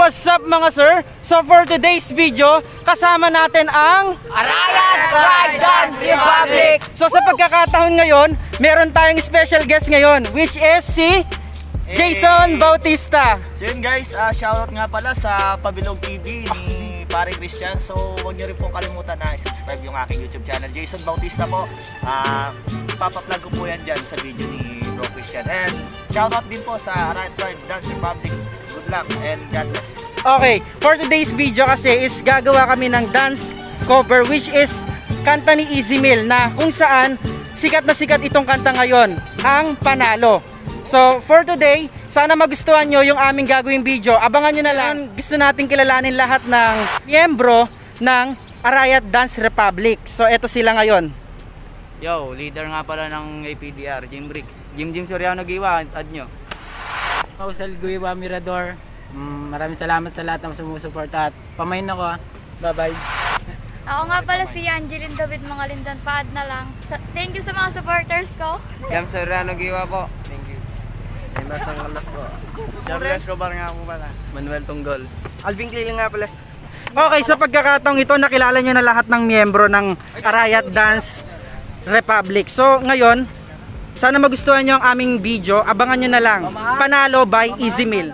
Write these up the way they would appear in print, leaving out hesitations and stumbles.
what's up mga sir? So for today's video, kasama natin ang Arayat Pride Dance Republic! So sa pagkakataon ngayon, meron tayong special guest ngayon, which is si Jason Bautista. So yun guys, shoutout nga pala sa Pabilog TV ni Pare Christian. So huwag nyo rin pong kalimutan na subscribe yung aking YouTube channel, Jason Bautista po. Ipapaplug ko po yan dyan sa video ni Bro Christian. And shoutout din po sa Arayat Pride Dance Republic. Good luck and God bless. Okay, for today's video kasi is gagawa kami ng dance cover, which is kanta ni Easy Meal, na kung saan sikat na sikat itong kanta ngayon, ang Panalo. So for today, sana magustuhan nyo yung aming gagawing video. Abangan nyo na lang. Gusto natin kilalanin lahat ng miyembro ng Arayat Dance Republic. So eto sila ngayon. Yo, leader nga pala ng APDR, Jim Briggs. Jim Soriano Giwa, add nyo. Pausal Guiwa Mirador. Maraming salamat sa lahat ng sumusuporta at pamain ako. Bye-bye. Ako nga pala si Angeline David Mangalindan, pa-add na lang. Thank you sa mga supporters ko. Jim Soriano Giwa po. Thank you. Emerson Galas po. Gabriel Escobar nga po pala. Manuel Tunggol. Alvin Cleling nga pala. Okay, sa pagkakataong ito, nakilala nyo na lahat ng miyembro ng Arayat Dance Republic. So ngayon, sana magustuhan nyo ang aming video. Abangan nyo na lang. Panalo by Easy Meal.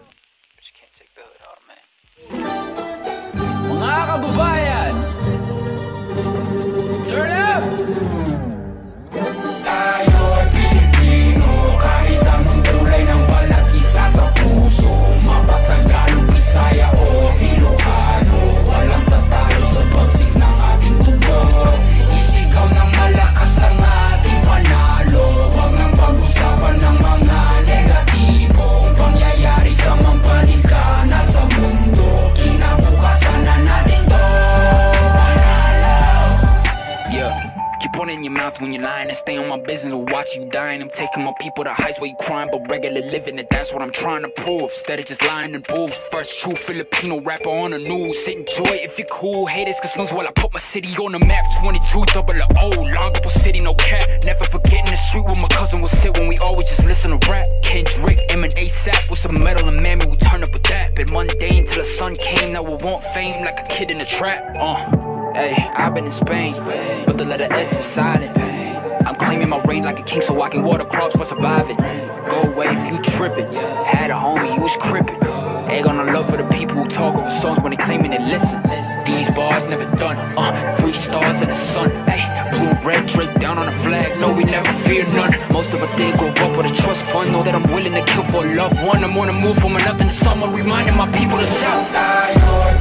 Mga kababayan, turn up! Tayo Pilipino, kahit anong kulay ng balat, isa sa puso. Mapatagalog, Bisaya o Ilocano, walang tatalo sa pagsik ng ating tubo. Isigaw ng malakas ang ating panalo. Huwag nang pag-usapan ng mga negatibong pangyayari sa mampanig ka na sa mundo. Kinabukasan na natin to. Panalo. Yeah. Keep one in your mouth when you're lying and stay on my business or watch you dying. I'm taking my people to heights where you crying, but regular living, and that's what I'm trying to prove. Instead of just lying in booths. First true Filipino rapper on the news. Enjoy if you're cool. Haters can snooze while I put my city on the map. 22 double O, Longapo City, no cap. Never forgetting the street where my cousin would sit when we always just listen to rap. Kendrick, M and ASAP with some metal and mammy, we turn up with that. Been mundane till the sun came, now we want fame like a kid in a trap. Hey, I've been in Spain, but the letter S is silent. I'm claiming my reign like a king so I can water crops for surviving. Go away if you trippin'. Had a homie, he was crippin'. Egg on the love for the people who talk over songs when they claiming they listen. These bars never done, 3 stars in the sun. Hey, blue, red, draped down on a flag. No, we never fear none. Most of us didn't grow up with a trust fund. Know that I'm willing to kill for a loved one. I'm on the move from nothing to someone, reminding my people to shout.